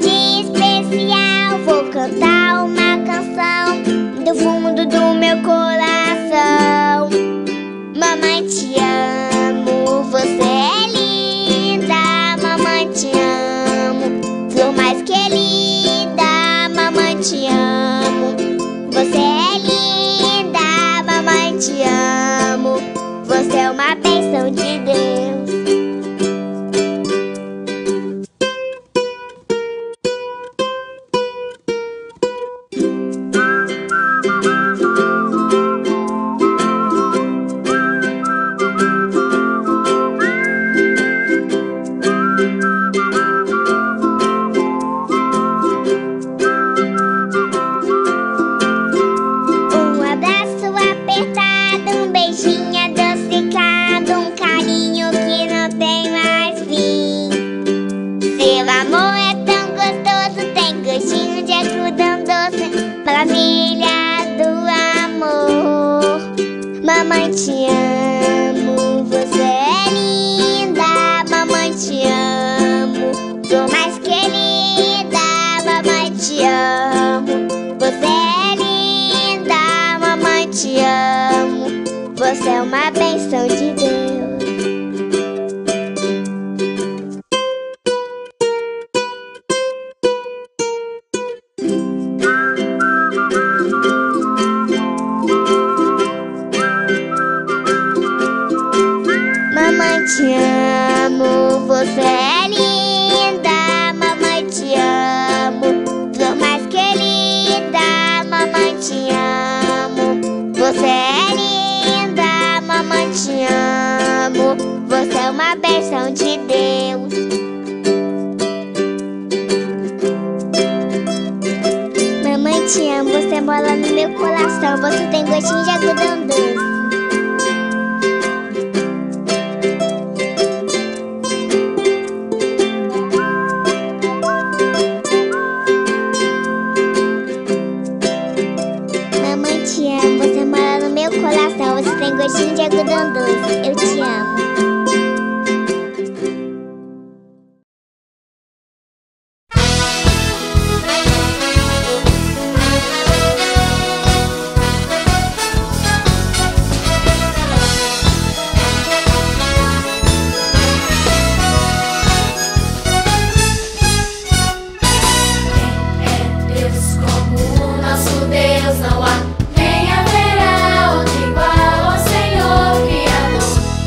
dia especial, vou cantar uma canção do fundo do meu coração. Mamãe, te amo, você é linda. Mamãe, te amo, flor mais querida. Mamãe, te amo, você é linda. Mamãe, te amo, você é uma bênção de Deus. Maravilha do amor. Mamãe, te amo, você é linda. Mamãe, te amo, flor mais querida. Mamãe, te amo, você é linda. Mamãe, te amo, você é uma bênção de Deus. Mamãe, te amo, você é linda. Mamãe, te amo, flor mais querida. Mamãe, te amo, você é linda. Mamãe, te amo, você é uma bênção de Deus. Mamãe, te amo, você mora no meu coração. Você tem gostinho de algodão doce. Você mora no meu coração, você tem gostinho de algodão doce. Eu te amo. Não há, nem haverá outro igual ao Senhor Criador.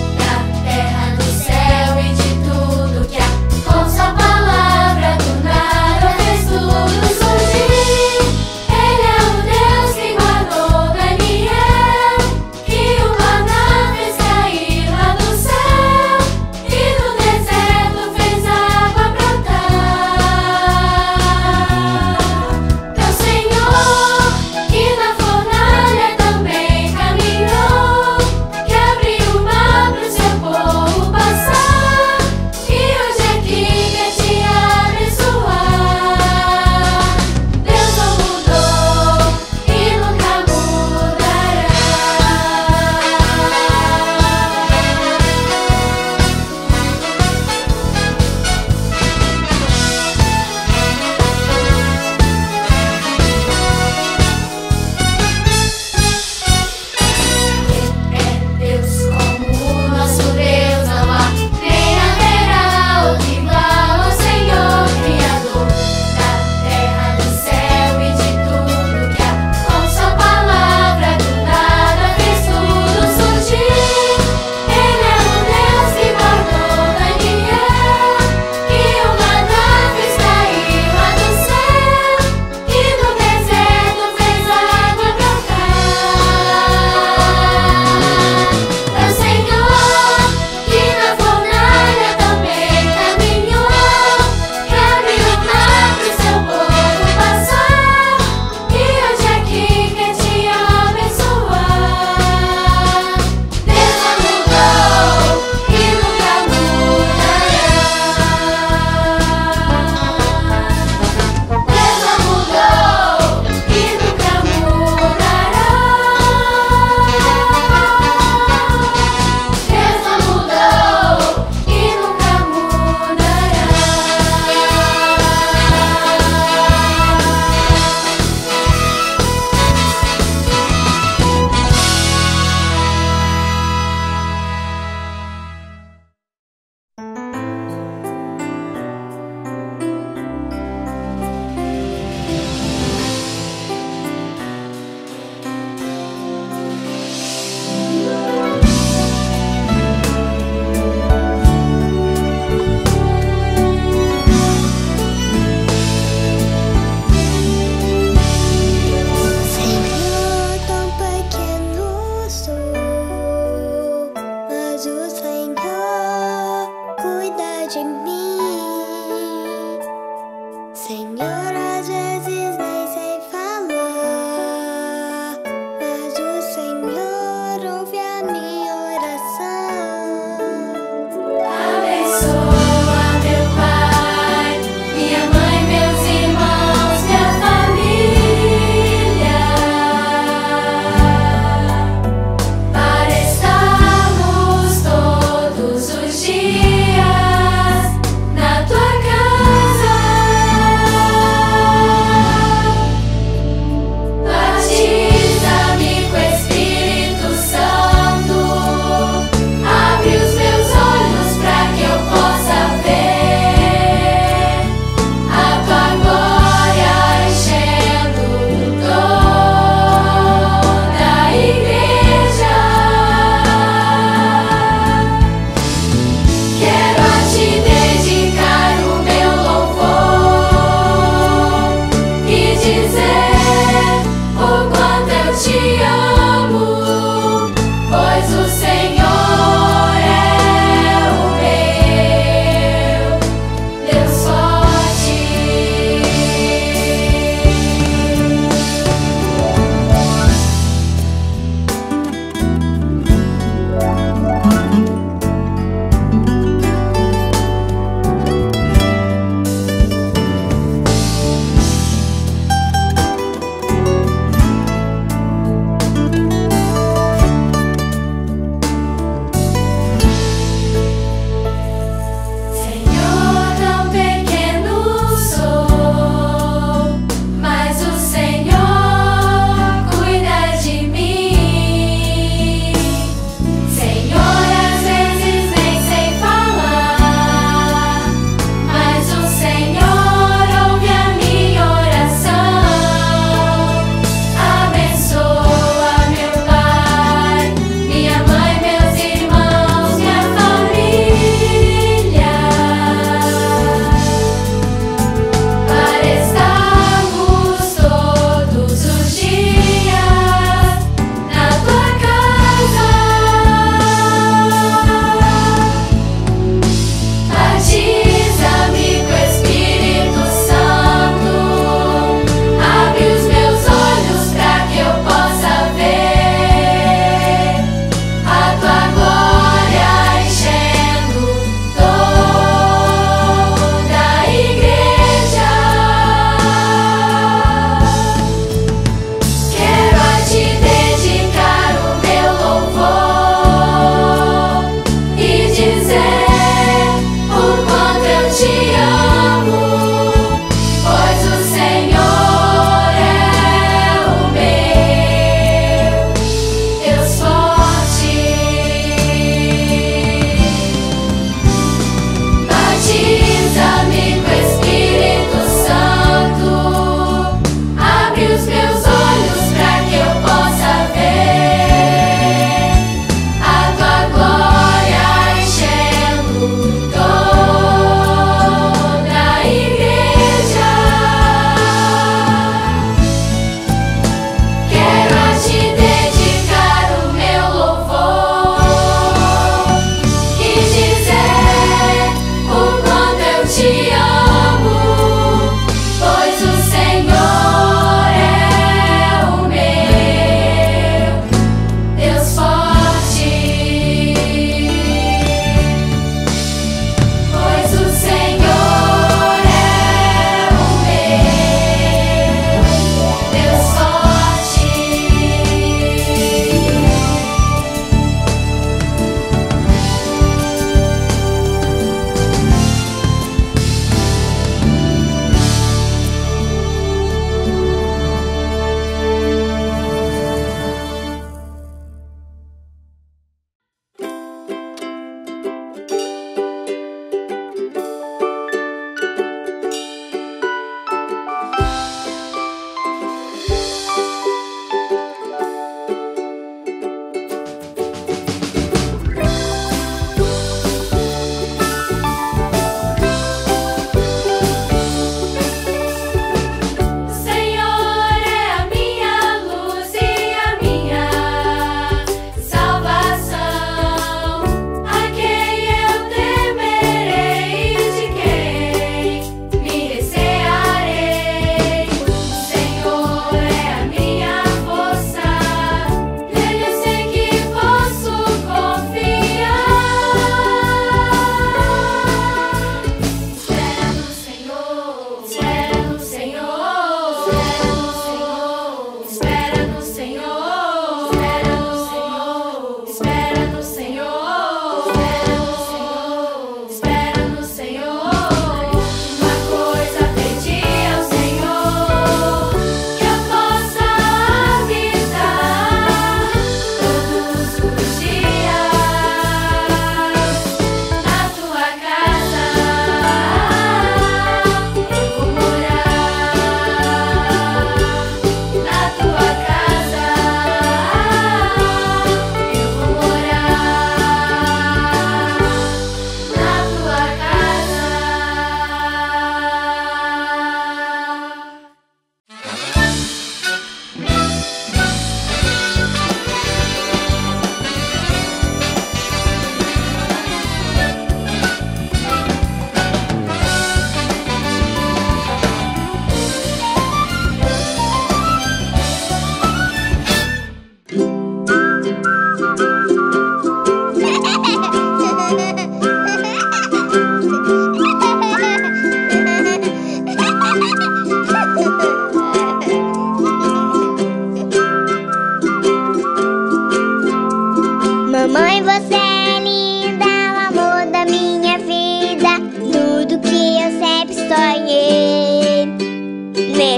Senhor, às vezes nem sei falar, mas o Senhor ouve a minha oração. Abençoa meu pai, minha mãe, meus irmãos, minha família, para estarmos todos os dias na tua casa.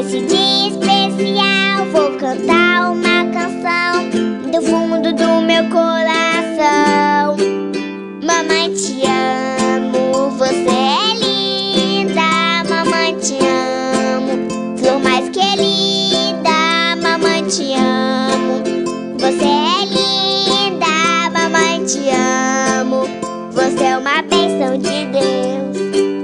Nesse dia especial vou cantar uma canção do fundo do meu coração. Mamãe, te amo, você é linda. Mamãe, te amo, flor mais querida. Mamãe, te amo, você é linda. Mamãe, te amo, você é uma bênção de Deus.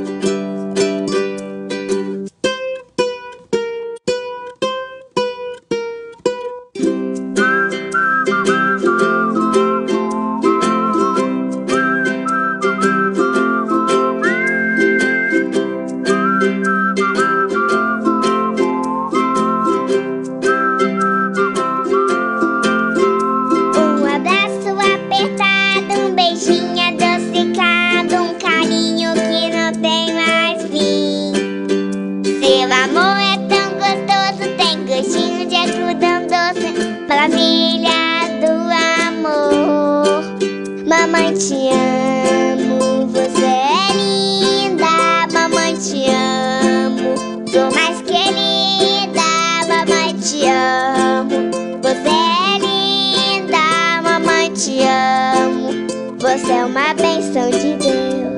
Maravilha do amor. Mamãe, te amo, você é linda. Mamãe, te amo, sou mais querida. Mamãe, te amo, você é linda. Mamãe, te amo, você é uma bênção de Deus.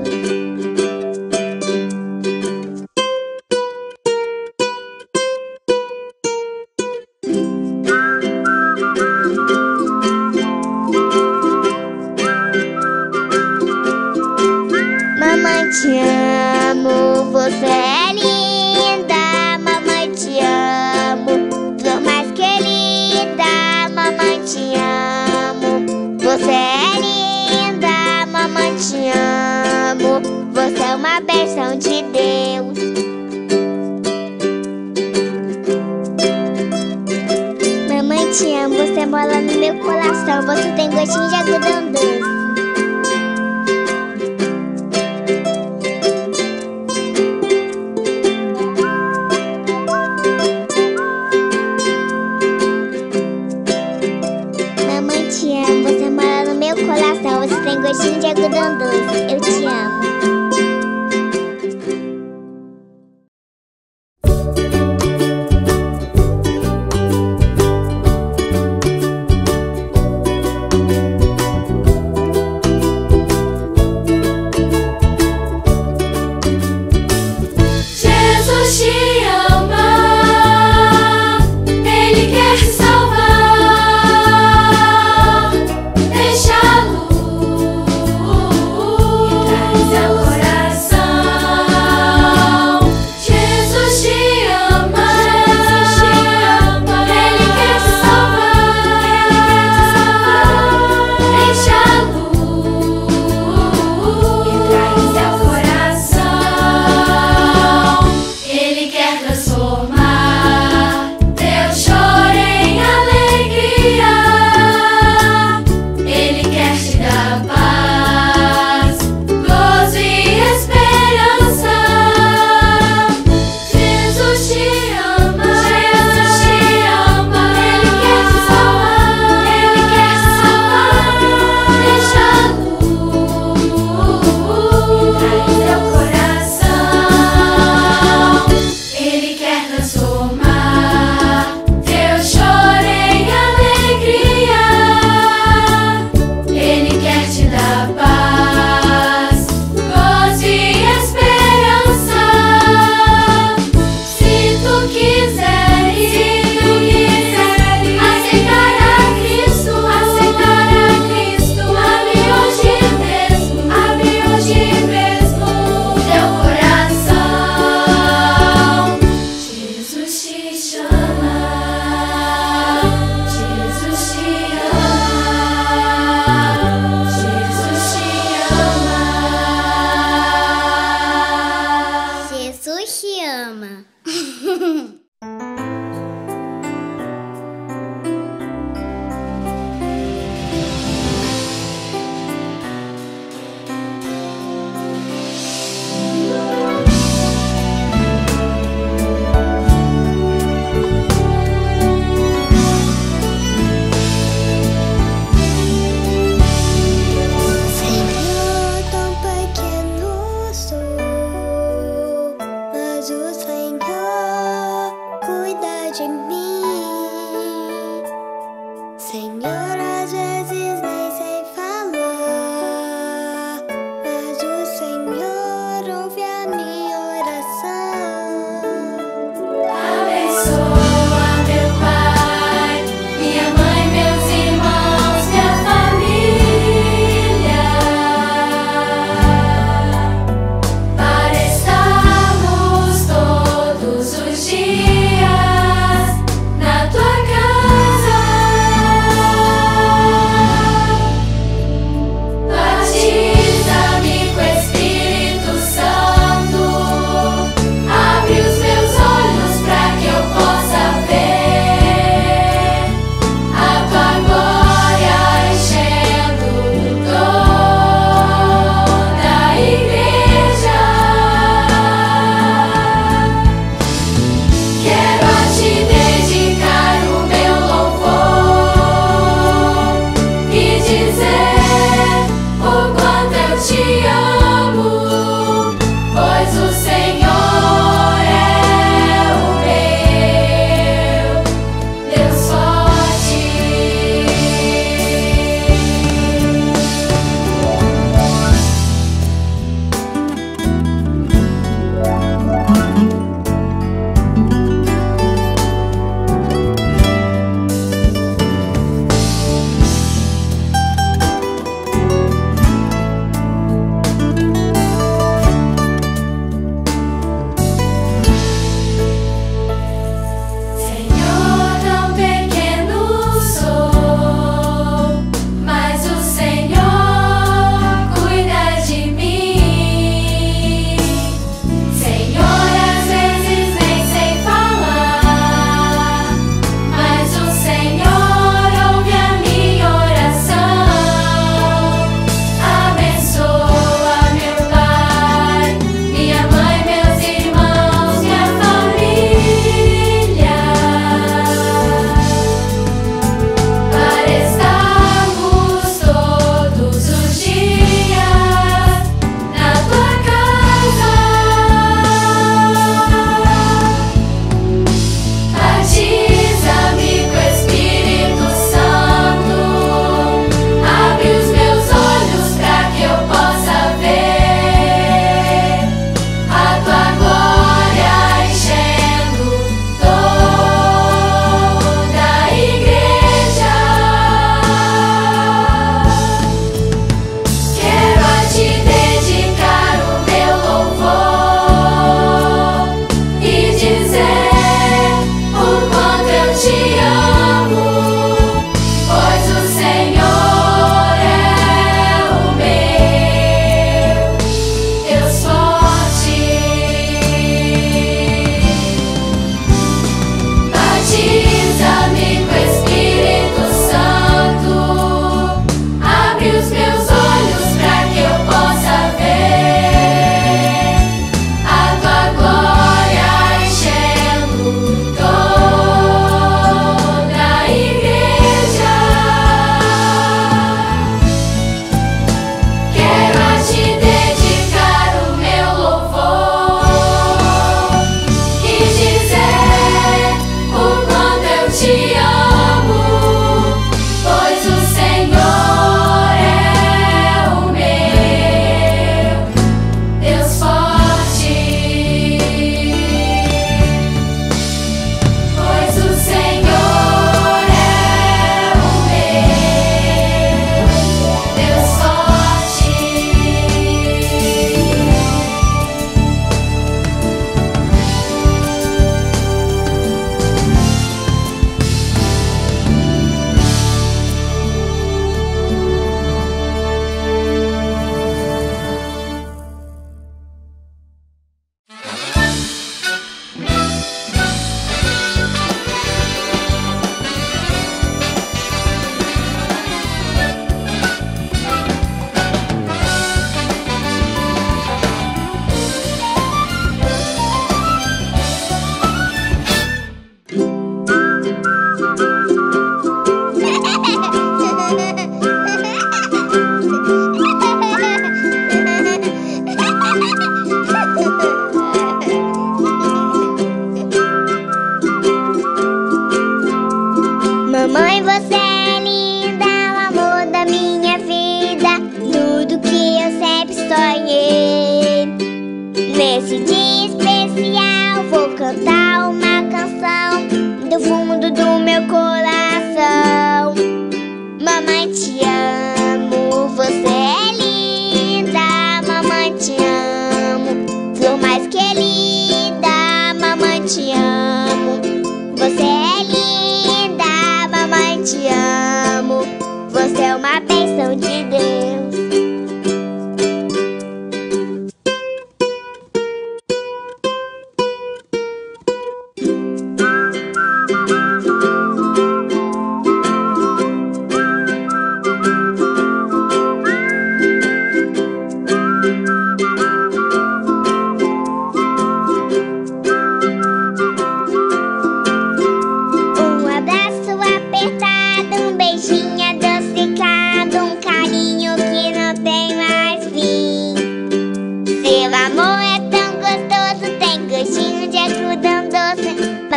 Mamãe, te amo, você é linda. Mamãe, te amo, flor mais querida. Mamãe, te amo, você é linda. Mamãe, te amo, você é uma bênção de Deus. Mamãe, te amo, você mora no meu coração. Você tem gostinho de algodão doce. Você mora no meu coração, você tem gostinho de algodão doce. Eu te amo. Jesus te ama, Ele quer te salvar. Deixa a luz entrar em seu coração. Jesus te ama, Ele quer te salvar. Deixa a luz entrar em seu coração. Ele quer transformar teu choro em alegria. Ele quer te dar paz, gozo e esperança. Jesus te ama, Ele quer te salvar, Ele quer te salvar. Deixa a luz entrar em seu coração. Ele quer dias na tua casa. Batiza-me com o Espírito Santo, abre os meus olhos para que eu possa ver a tua glória enchendo toda a igreja. Quero a te dedicar o meu louvor e dizer o quanto eu te amo, pois o Senhor é o meu Deus forte.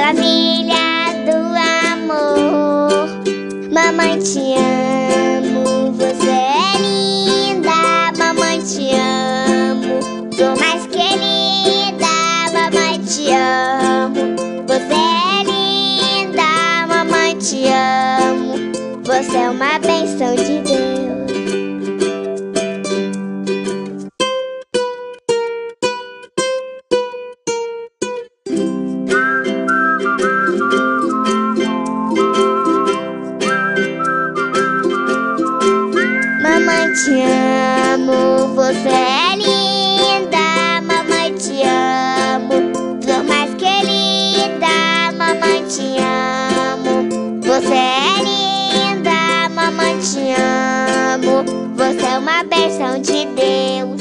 família do amor. Mamãe, te amo, você é linda. Mamãe, te amo, sou mais querida. Mamãe, te amo, você é linda. Mamãe, te amo, você é uma bênção de Deus. Mamãe, te amo, você é linda. Mamãe, te amo, sou mais querida. Mamãe, te amo, você é linda. Mamãe, te amo, você é uma bênção de Deus.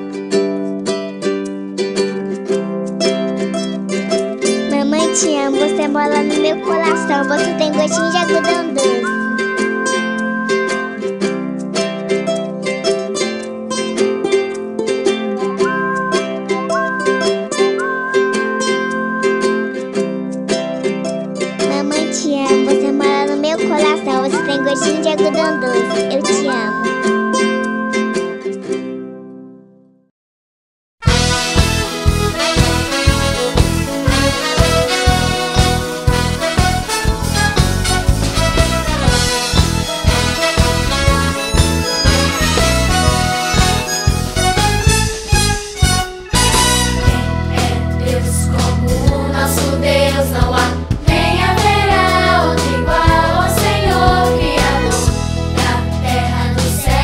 Mamãe, te amo, você mora no meu coração. Você tem gostinho de algodão doce. Você mora no meu coração, você tem gostinho de algodão doce. Eu te amo. Deus como o nosso Deus não há. Nem haverá outro igual ao Senhor Criador da terra, do céu.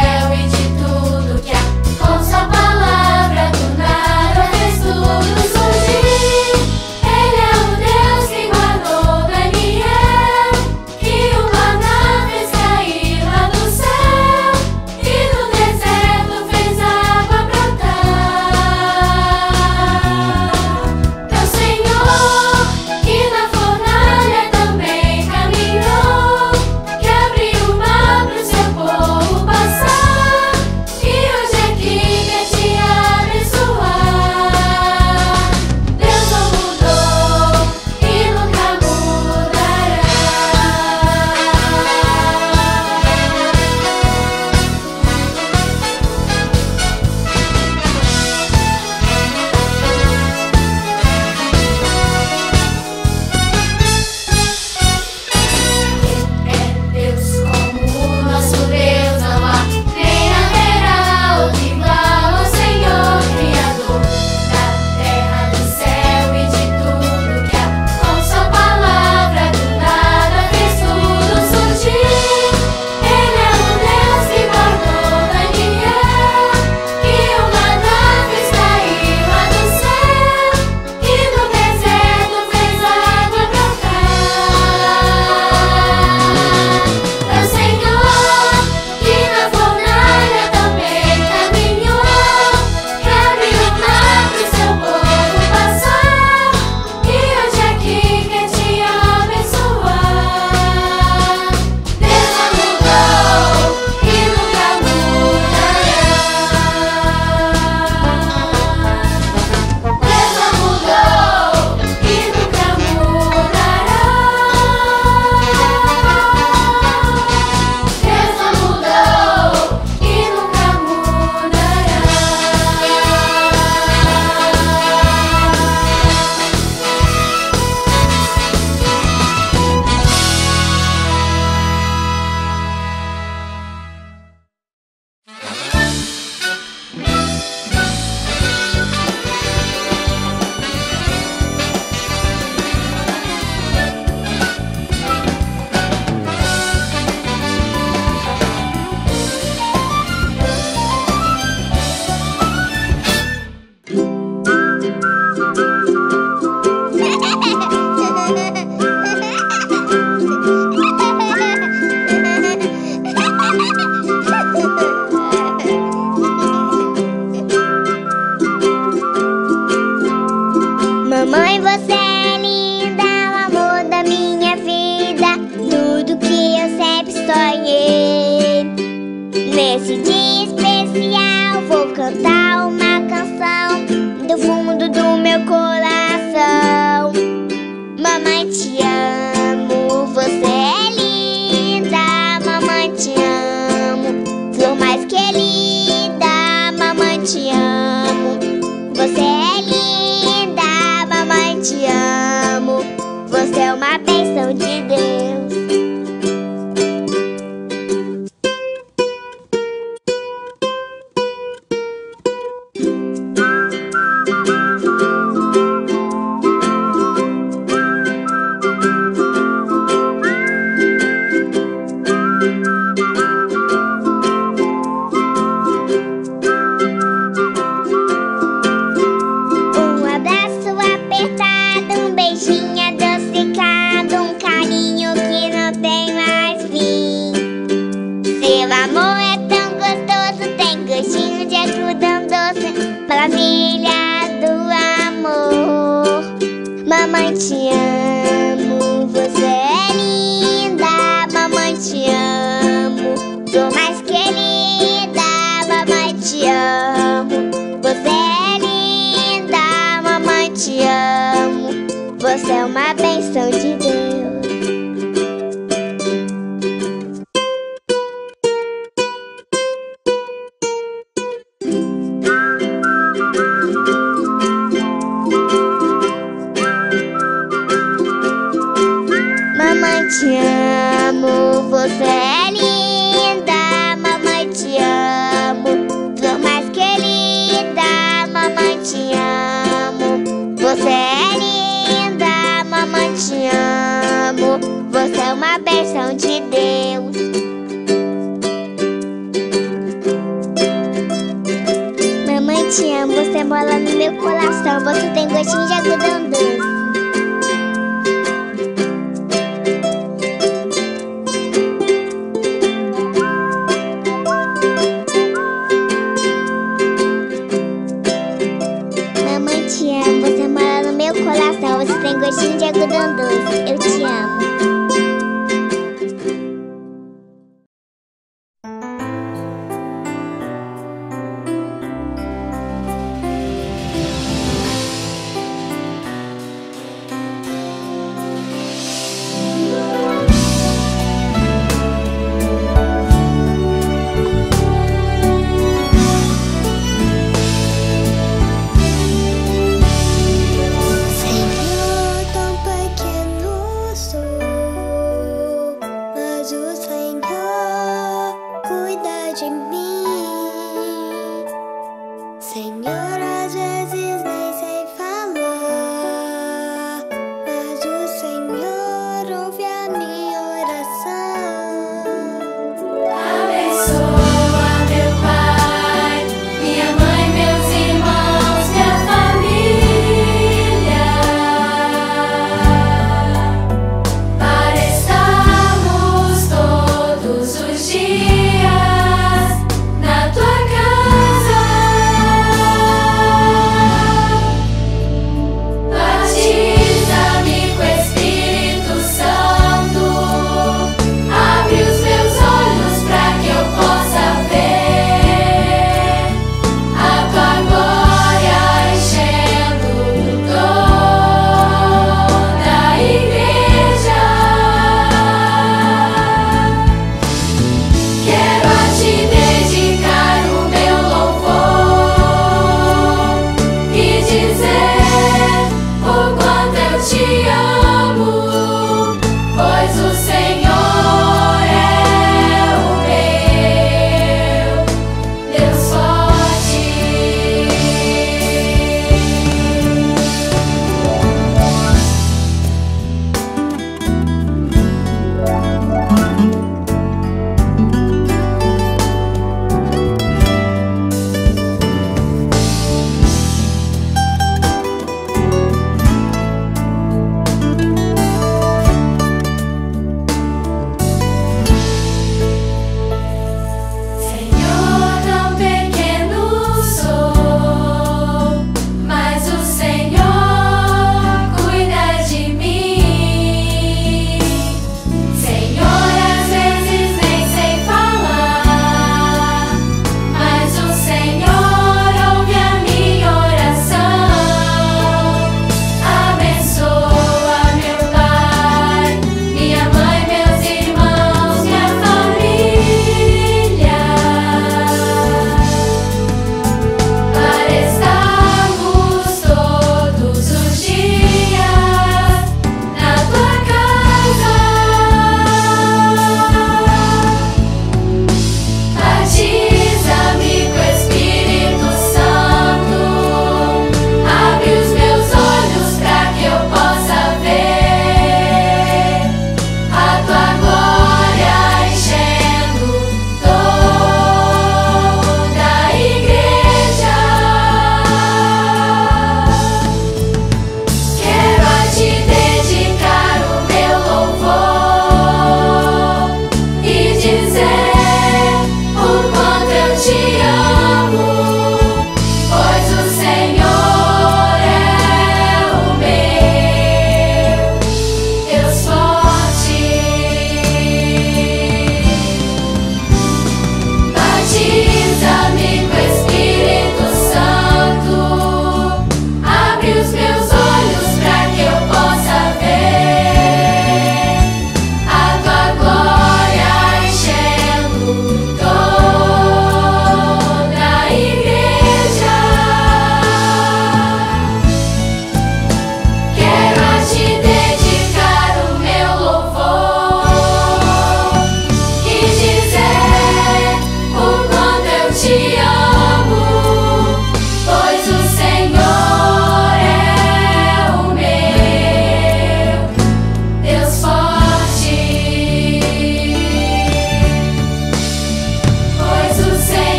te amo, você é linda. Mamãe te amo, flor mais querida. Mamãe te amo, você é linda. Mamãe te amo, você é uma bênção de Deus. Um abraço apertado, um beijinho adocicado, um carinho que não tem mais fim. Seu amor é tão gostoso, tem gostinho de algodão doce, maravilha do amor. Mamãe te amo, você é linda. Mamãe te amo, flor mais querida. Mamãe te amo, você é linda. Mamãe te amo, você é uma bênção de Deus. Mamãe te amo, você é linda. Mamãe te amo, flor mais querida. Mamãe te amo, você é linda. Mamãe te amo, você é uma bênção de Deus. Mamãe te amo, você mora no meu coração, você tem gostinho de algodão doce. Mamãe te amo, você mora no meu coração, você tem gostinho de algodão doce. Eu te amo.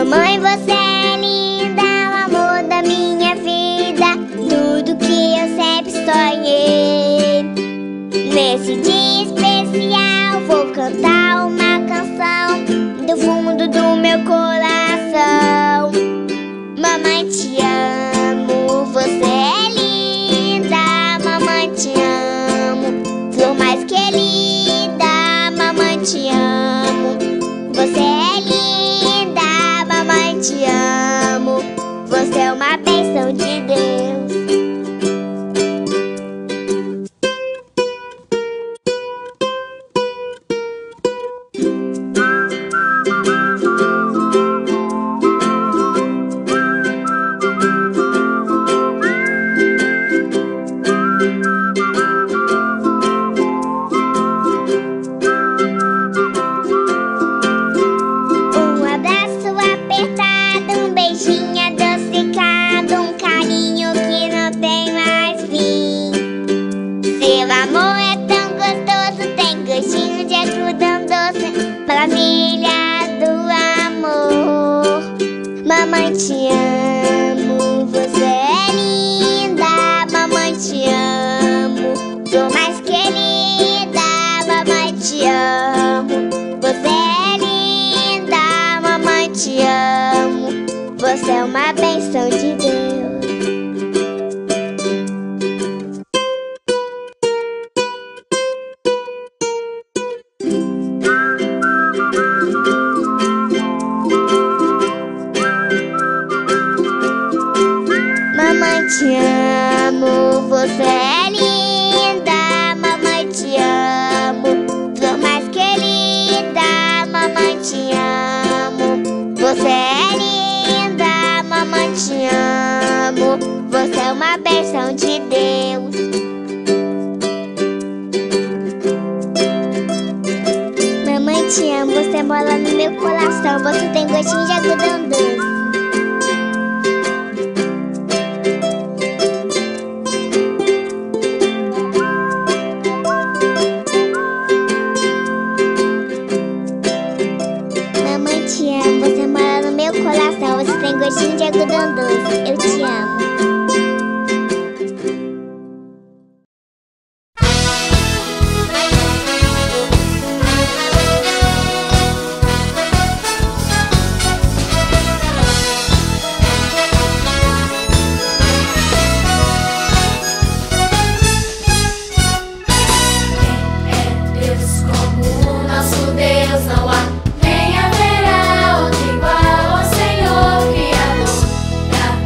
Mamãe, você é linda, o amor da minha vida, tudo que eu sempre sonhei. Nesse dia especial vou cantar uma canção do fundo do meu coração. Mamãe, te amo, você é linda. Mamãe, te amo, flor mais querida. Mamãe, te amo, você é linda. Mamãe, te amo, você é uma bênção de Deus. Maravilha do amor. Mamãe, te amo, você é linda. Mamãe, te amo, sou mais querida. Mamãe, te amo, você é linda. Mamãe, te amo, você é uma bênção de Deus. Mamãe, te amo, você é linda. Mamãe, te amo, flor mais querida. Mamãe, te amo, você é linda. Mamãe, te amo, você é uma bênção de Deus. Mamãe, te amo, você mora no meu coração. Você tem gostinho de algodão doce. Te amo, você mora no meu coração. Você tem gostinho de algodão doce. Eu te amo. Não há nem haverá outro igual ao Senhor Criador.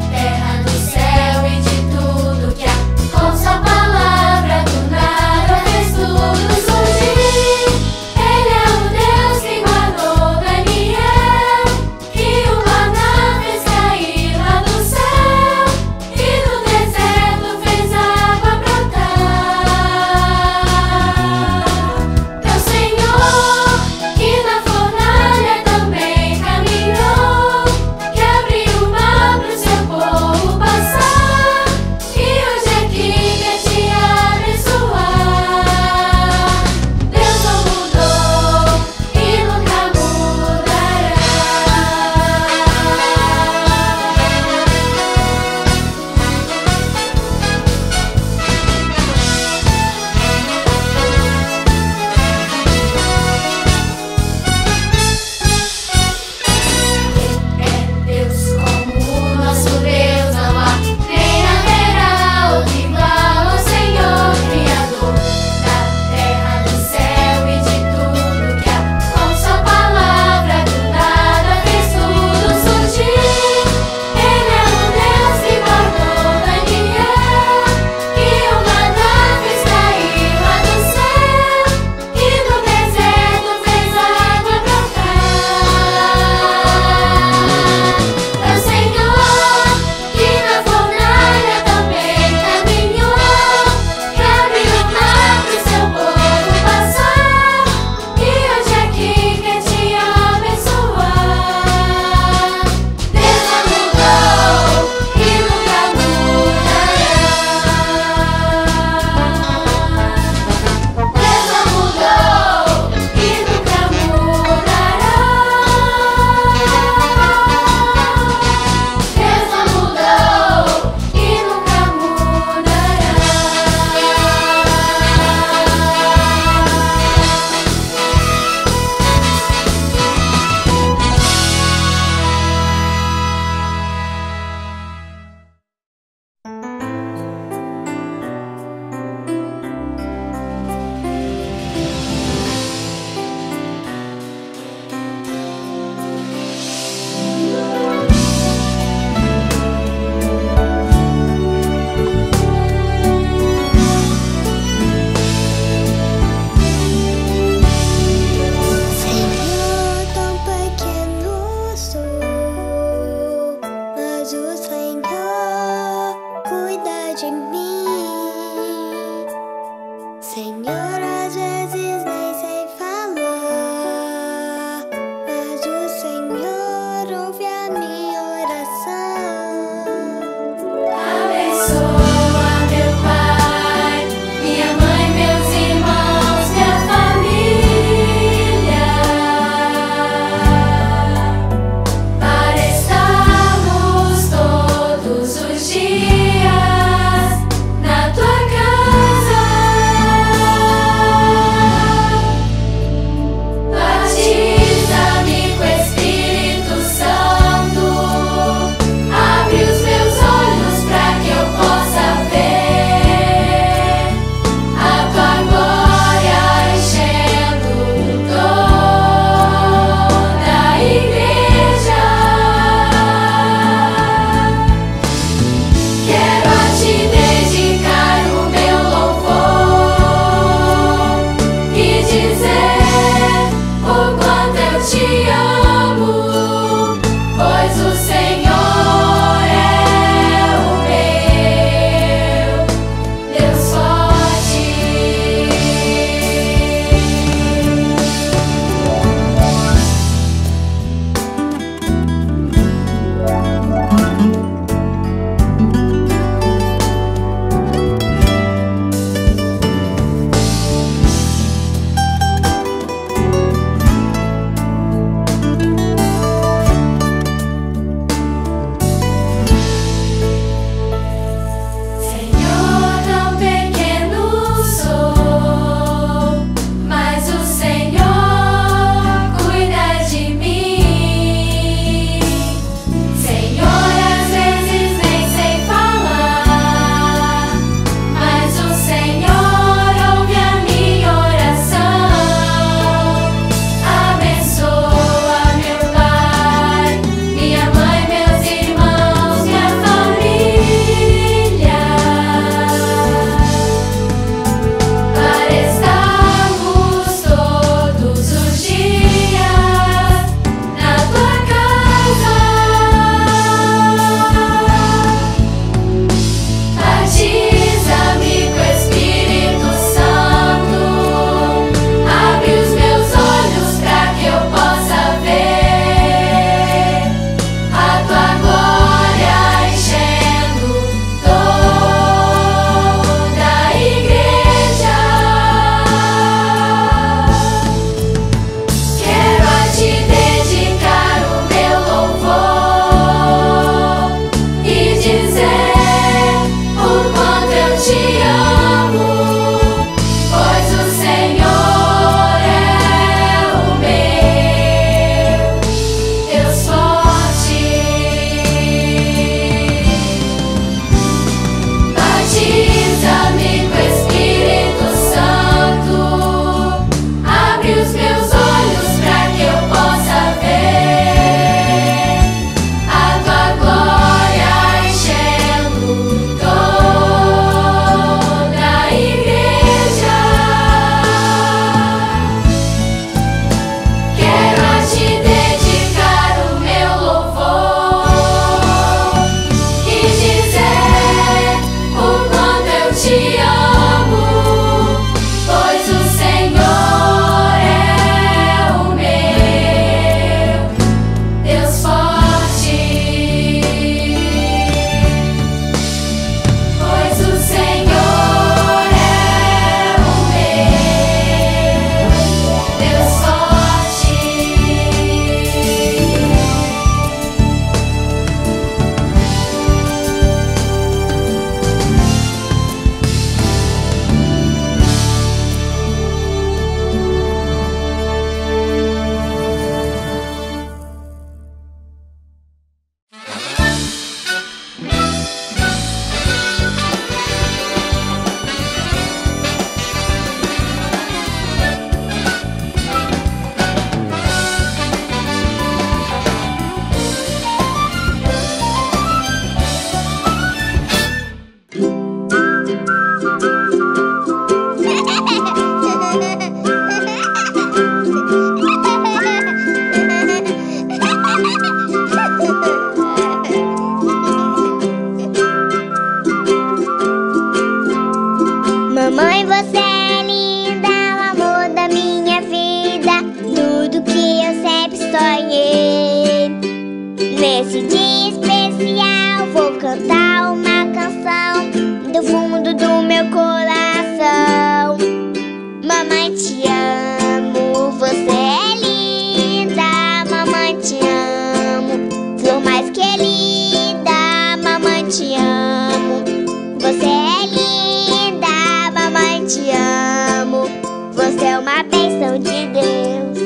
Nesse dia especial vou cantar uma canção do fundo do meu coração. Mamãe, te amo, você é linda. Mamãe, te amo, flor mais querida. Mamãe, te amo, você é linda. Mamãe, te amo, você é uma bênção de Deus.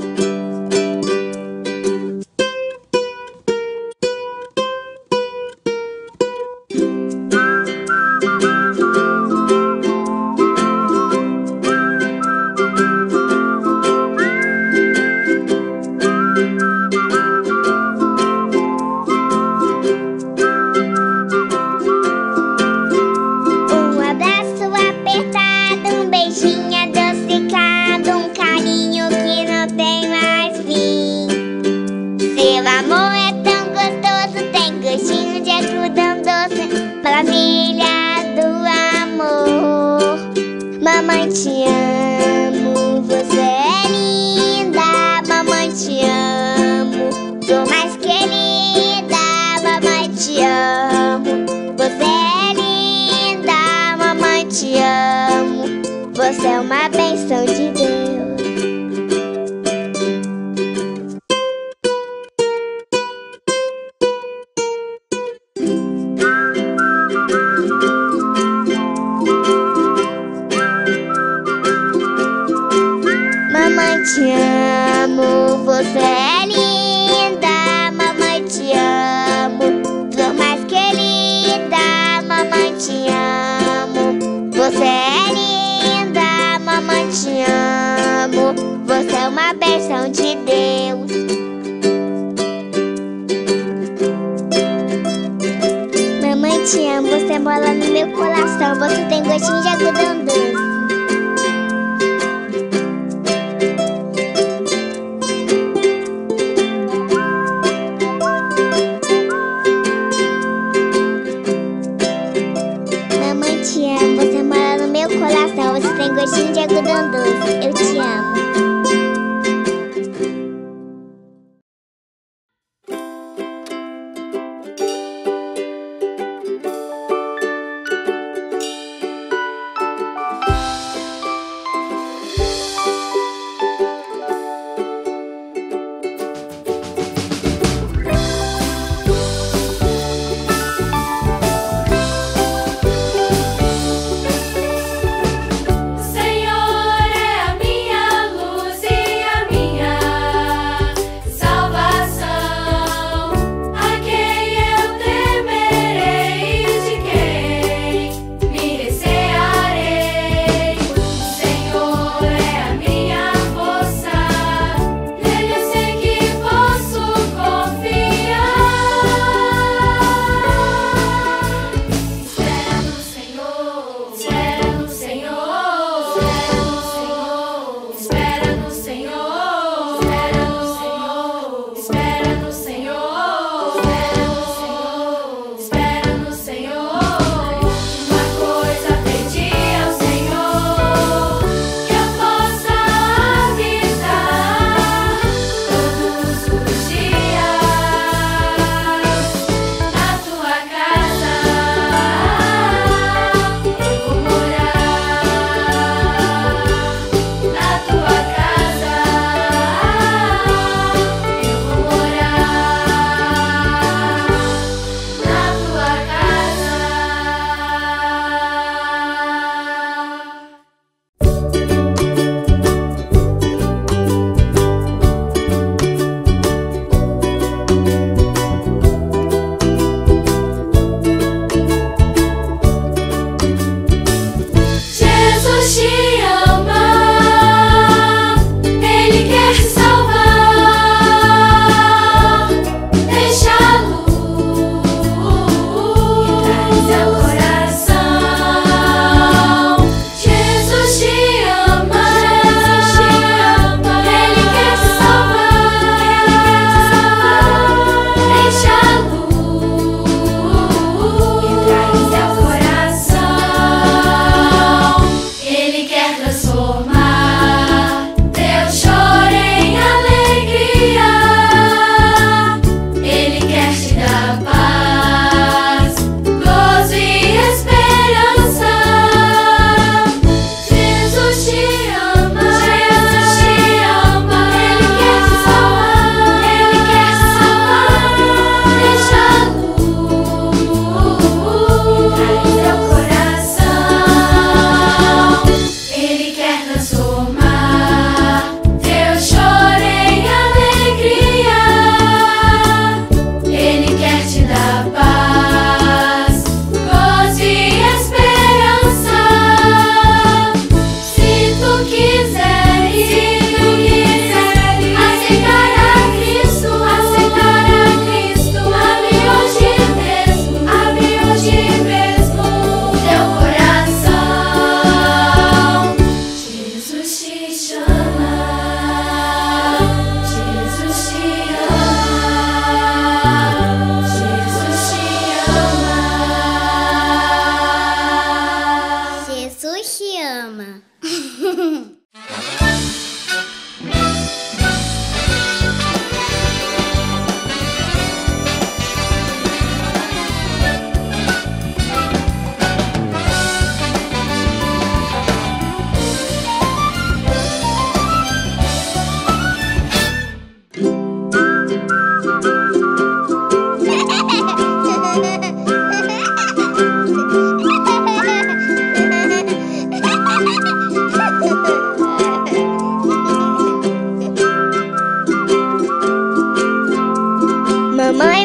Maravilha do amor. Mamãe, te amo, você é linda. Mamãe, te amo, sou mais querida. Mamãe, te amo, você é linda. Mamãe, te amo, você é uma bênção de Deus. Mamãe, te amo, você é linda. Mamãe, te amo, flor mais querida. Mamãe, te amo, você é linda. Mamãe, te amo, você é uma bênção de Deus. Mamãe, te amo, você mora no meu coração. Você tem gostinho de algodão doce. Te amo, você mora no meu coração. Você tem gostinho de algodão doce. Eu te amo.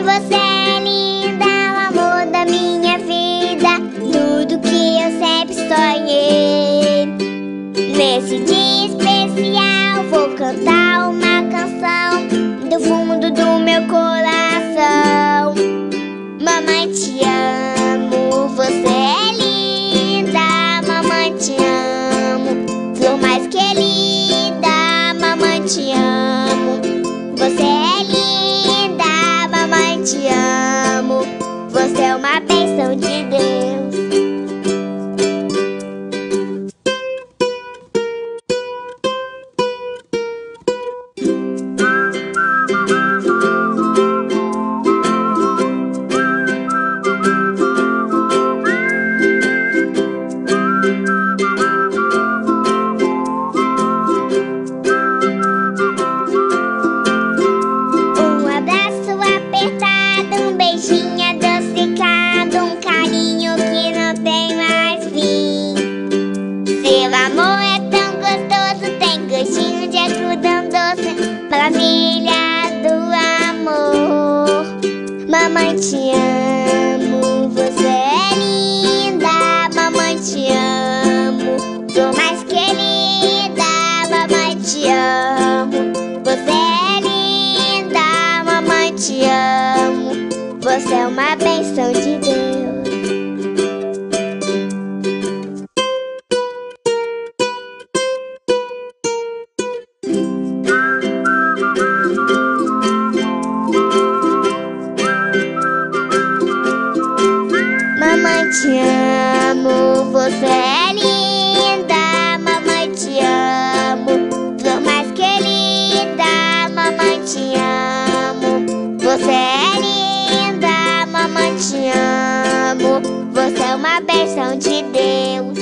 você é linda, o amor da minha vida, tudo que eu sempre sonhei. Nesse dia especial vou cantar uma canção do fundo do meu coração. Mamãe, te amo, você é linda. Mamãe, te amo, flor mais querida. Mamãe, te amo, você é linda. Mamãe, te amo, você é uma bênção de Deus. Maravilha do amor. Mamãe, te amo, você é linda. Mamãe, te amo, flor mais querida. Mamãe, te amo, você é linda. Mamãe, te amo, você é uma bênção de Deus. Mamãe, te amo, você é linda. Mamãe, te amo, flor mais querida. Mamãe, te amo, você é linda. Mamãe, te amo, você é uma bênção de Deus.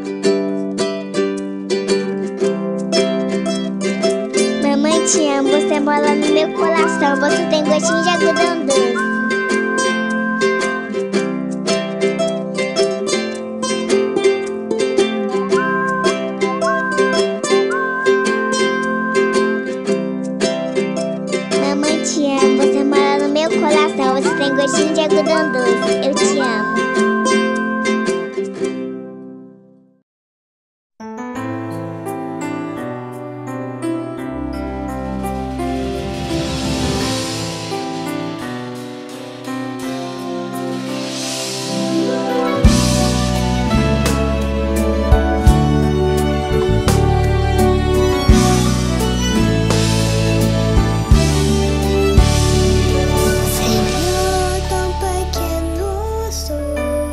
Mamãe, te amo, você mora no meu coração. Você tem gostinho de algodão doce. Você mora no meu coração, você tem gostinho de algodão doce. Eu te amo. Senhor, tão pequeno sou.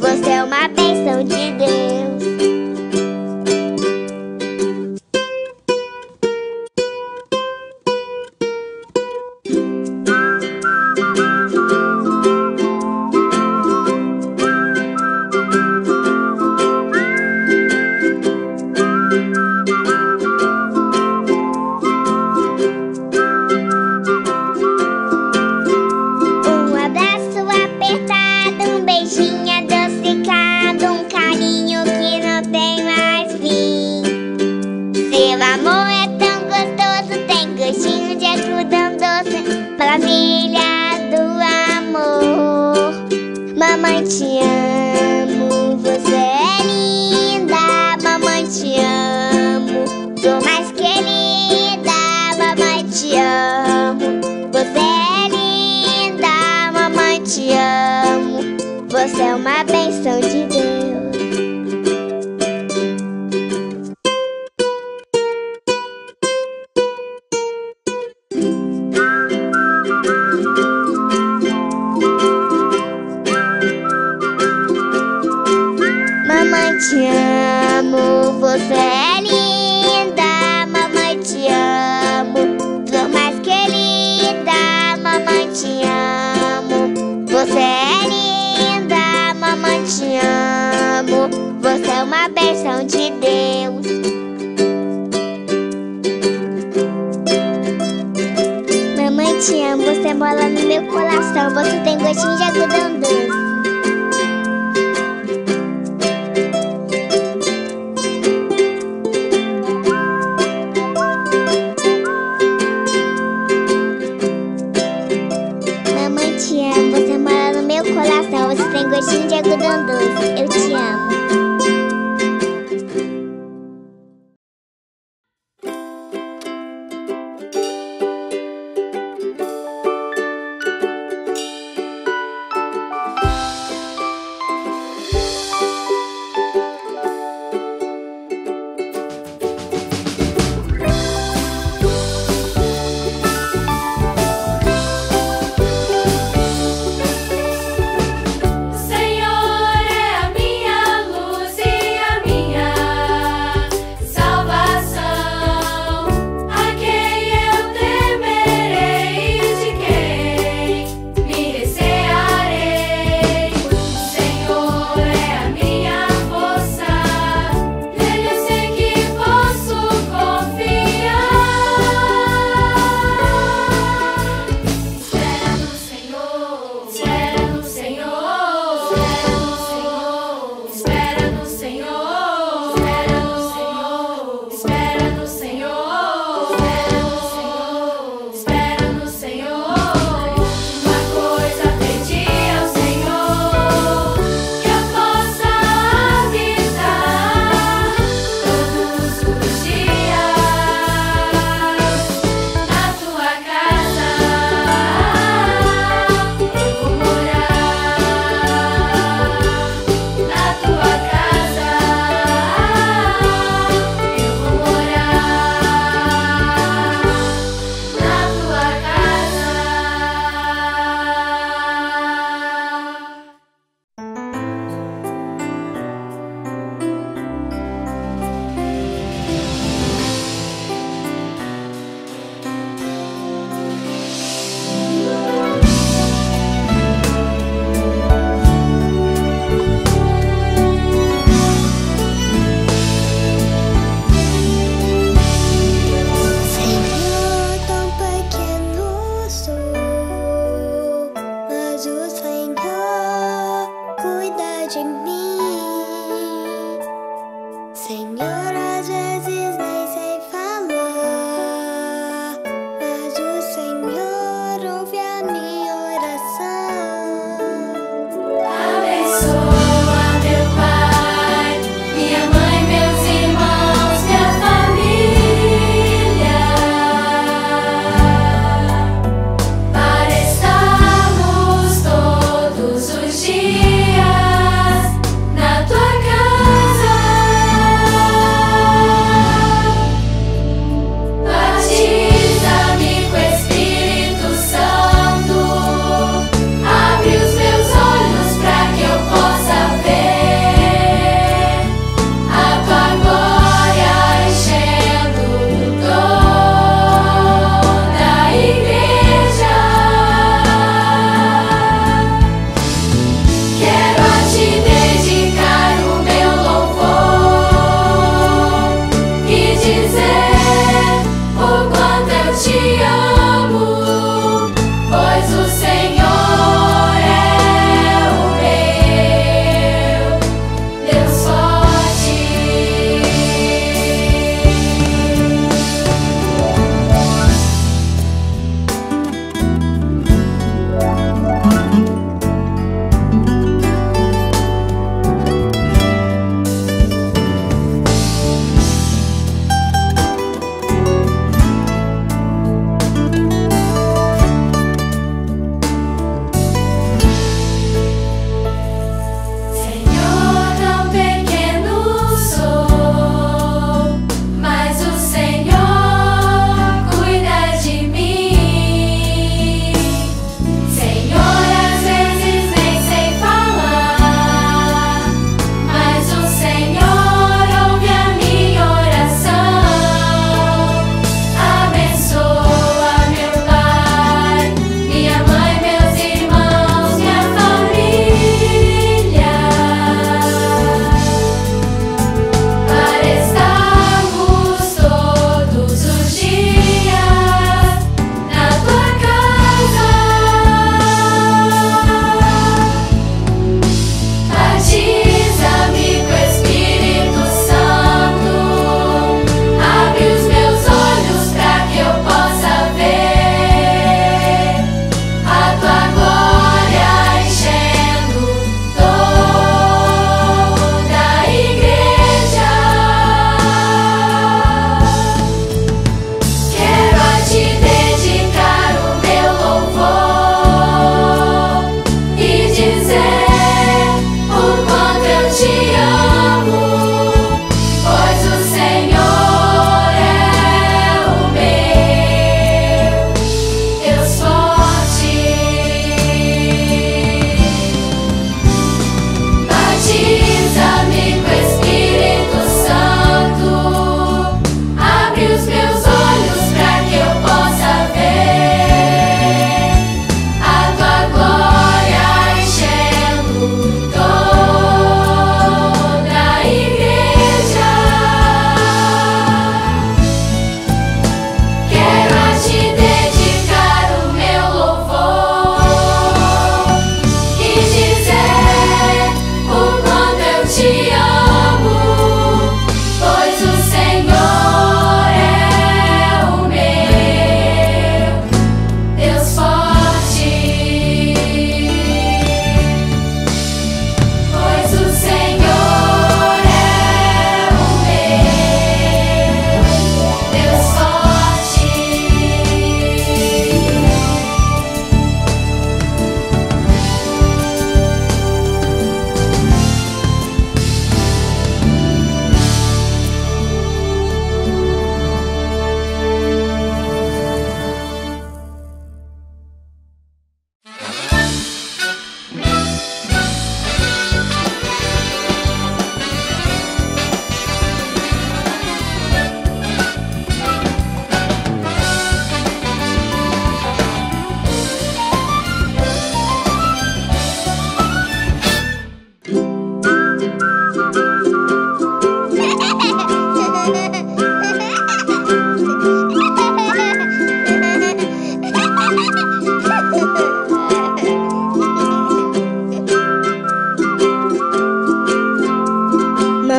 você é uma bênção de Deus. Maravilha do amor, mamãe te amo, você é linda, mamãe te amo, sou mais querida, mamãe te amo, você é linda, mamãe te amo, você é uma bênção de Deus. Mamãe te amo, você é linda, mamãe te amo, sou mais querida, mamãe te amo, você é linda, mamãe te amo, você é uma bênção de Deus. Mamãe te amo, você mora no meu coração, você tem gostinho de algodão doce. Você mora no meu coração, você tem gostinho de algodão doce. Eu te amo. Dias na tua casa.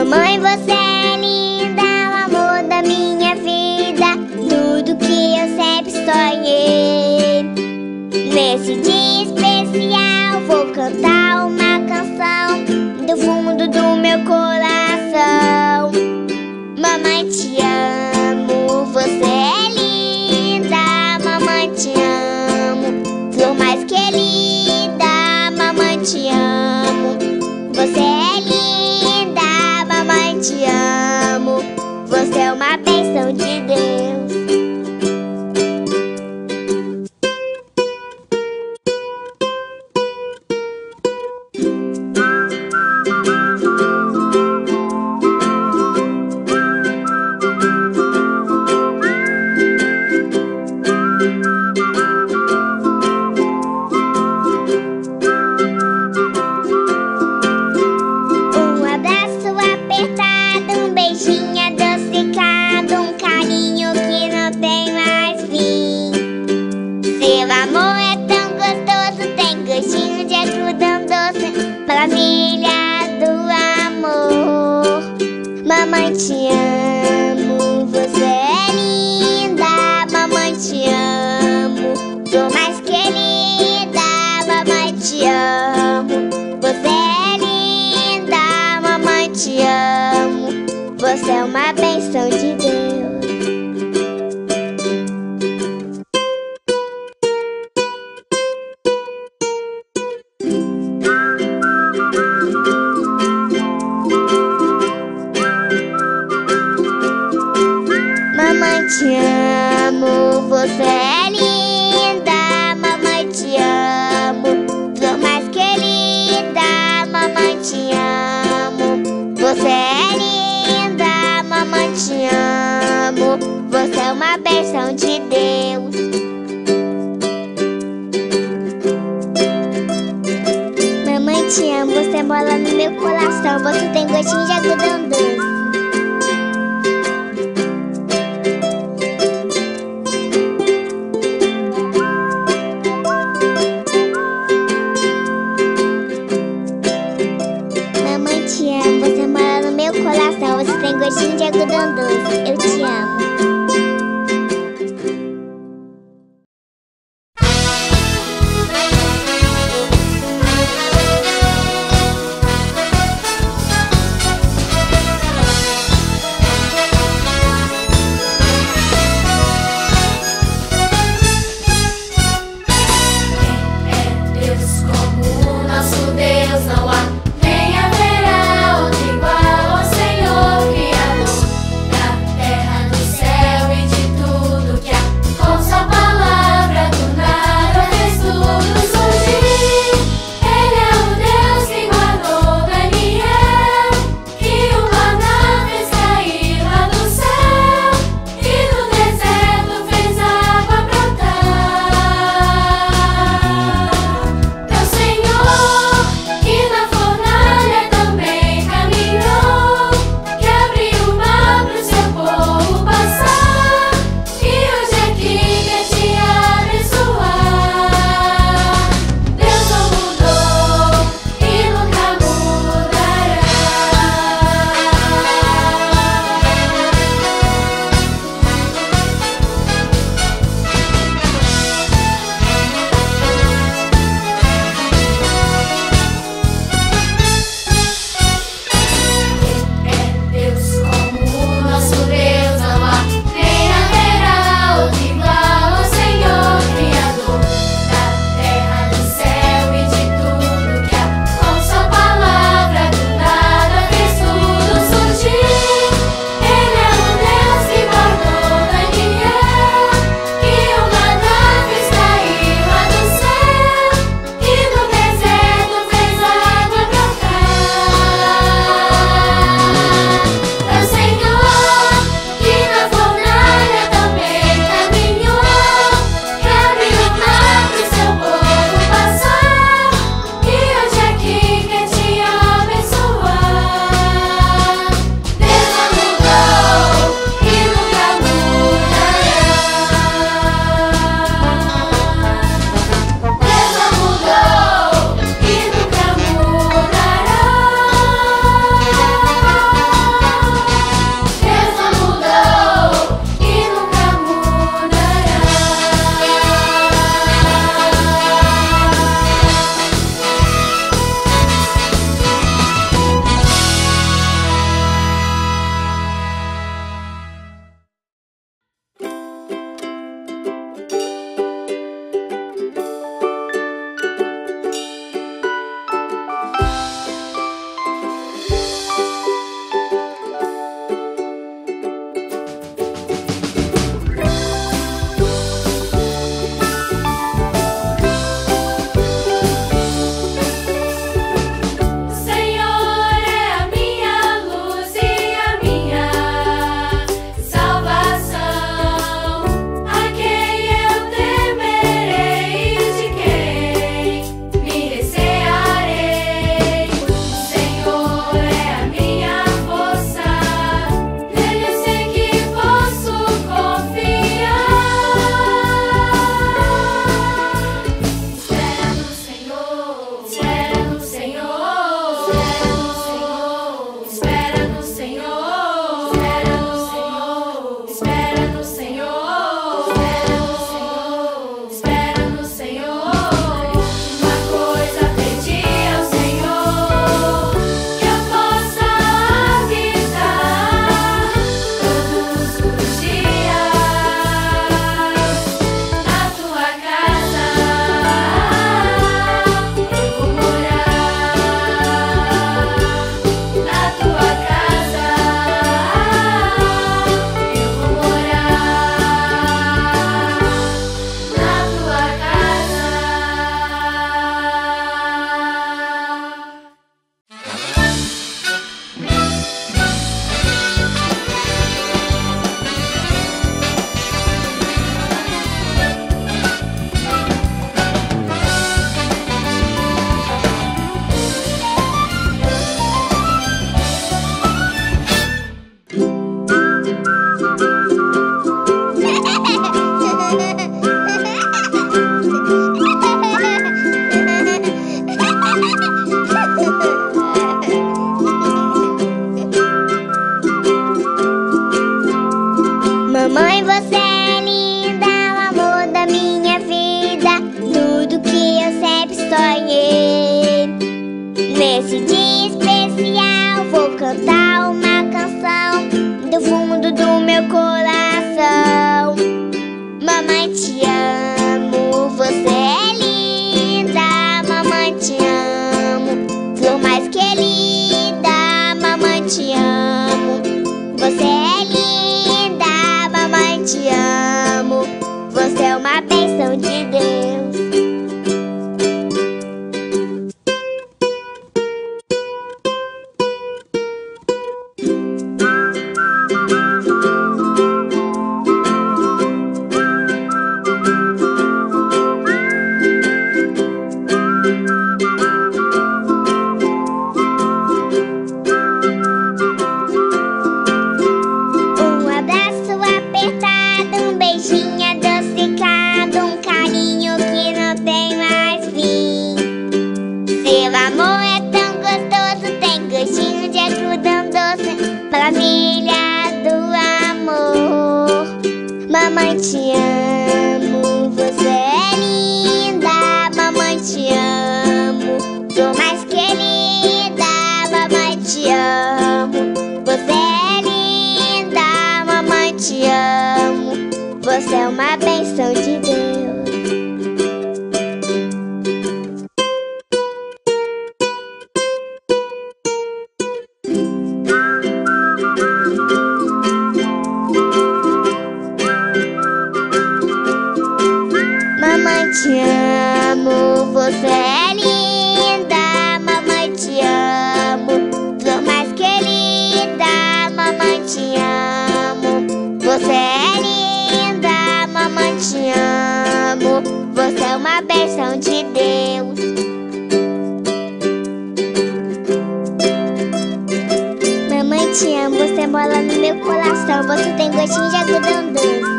Mamãe, você é linda, o amor da minha vida, tudo que eu sempre sonhei. Nesse dia especial vou cantar uma canção do fundo do meu coração. Mamãe, te amo, você é linda. Mamãe, te amo, flor mais querida. Mamãe, te amo, você é linda. Mamãe, te amo, você é uma bênção de Deus. Maravilha do amor. Mamãe, te amo, você é linda. Mamãe, te amo, flor mais querida. Mamãe, te amo, você é linda. Mamãe, te amo, você é uma bênção de Deus. Mamãe, te amo, você é linda. Mamãe, te amo, flor mais querida. Mamãe, te amo, você é linda. Mamãe, te amo, você é uma bênção de Deus. Mamãe, te amo, você mora no meu coração. Você tem gostinho de algodão doce. Você mora no meu coração, você tem gostinho de algodão doce. Eu te amo. Senhor, Criador da terra, do céu. mamãe te amo. Você é linda, mamãe te amo. Você é uma bênção de Deus. Um abraço apertado, um beijinho adocicado, um carinho que não tem mais fim. Seu amor é tão gostoso, tem gostinho de algodão doce, maravilha do amor. Mamãe te amo, você é linda, mamãe te amo. Sou mais querida, mamãe te amo. Você é linda, mamãe te amo. Você é uma bênção de Deus. Mamãe te amo, você é linda, mamãe te amo. Sou mais querida, mamãe te amo. Você é linda, mamãe te amo. Você é uma bênção de Deus. Mamãe te amo, você mora no meu coração. Você tem gostinho de algodão doce.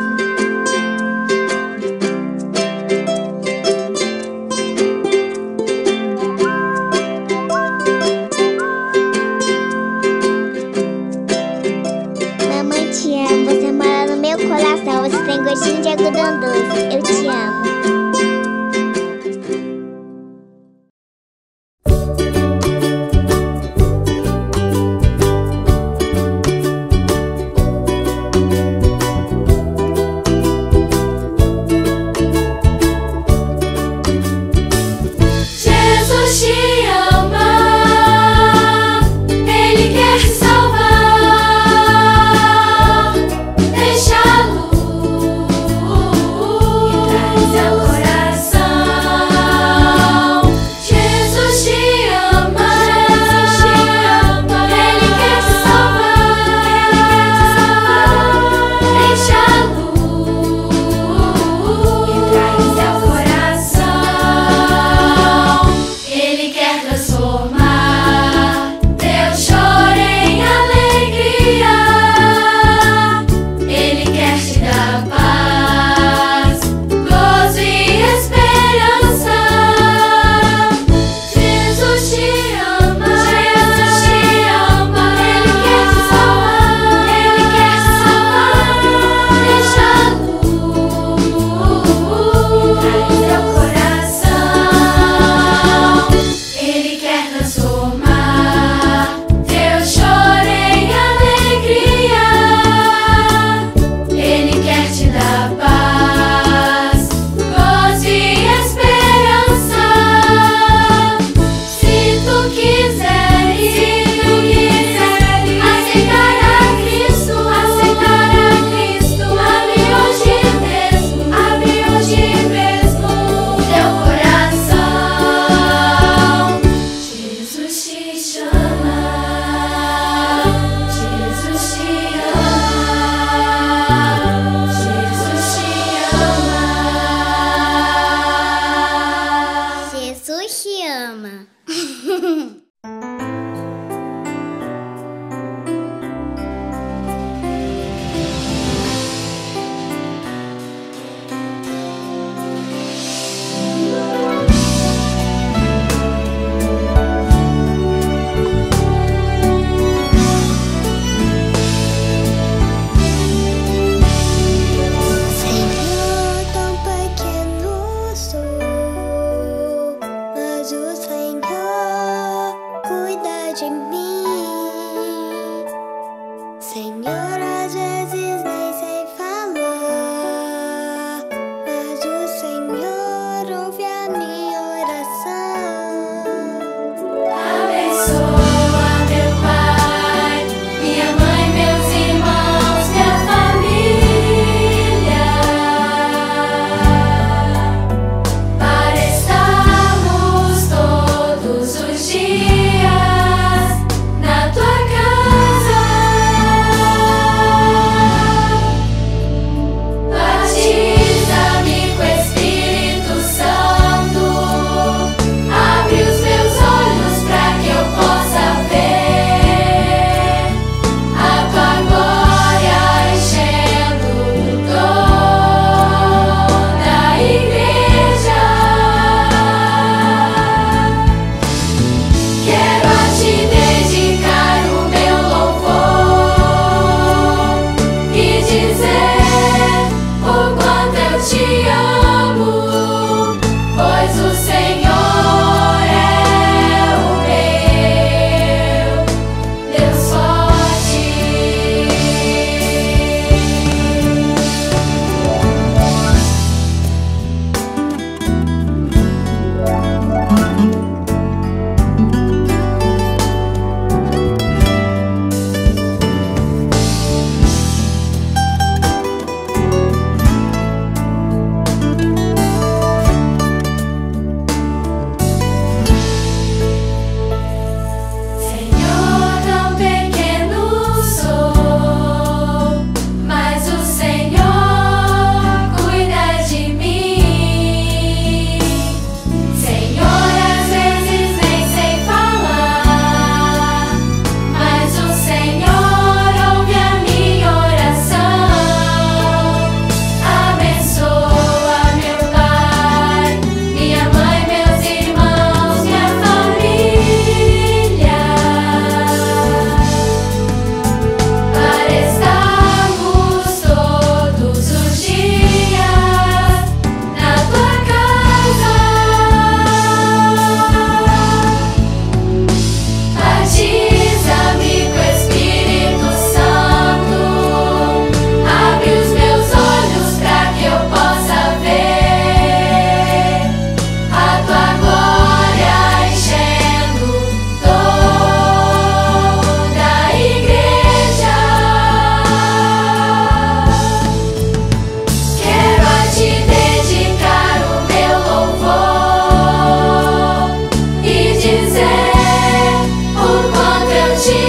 Mamãe te amo, você mora no meu coração. Você tem gostinho de algodão doce. Eu te amo. Jesus te ama, Ele quer te salvar. Deixa a luz entrar em seu coração. Jesus te ama, Ele quer te salvar. Deixa a luz entrar em seu coração. Ele quer transformar teu choro em alegria. Ele quer te dar paz, gozo e esperança. Jesus te ama, Ele quer te salvar, Ele quer te salvar. Deixa a luz entrar em seu coração. Ele quer transformar teu choro em alegria. Ele quer te dar paz, gozo e esperança. Se tu quiseres aceitar a Cristo, abre hoje mesmo teu coração. Jesus te chama, Jesus te ama, Jesus te ama. Jesus te ama. Senhor, tão pequeno sou, mas o Senhor cuida de mim. Senhor, às vezes nem sei falar, mas o Senhor ouve a minha oração. Abençoa, meu Pai,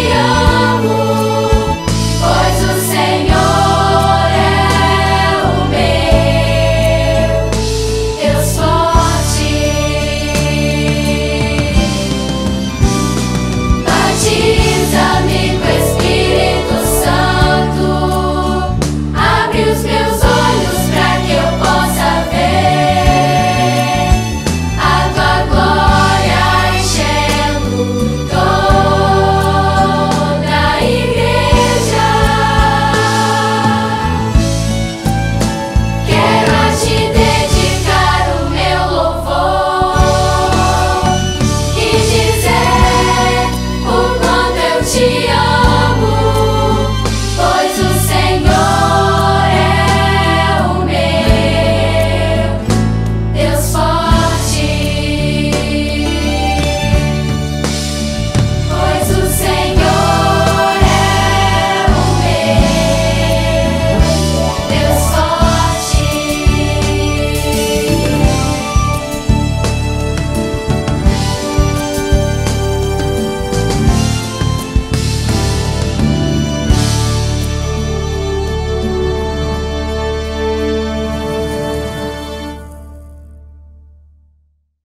te amo.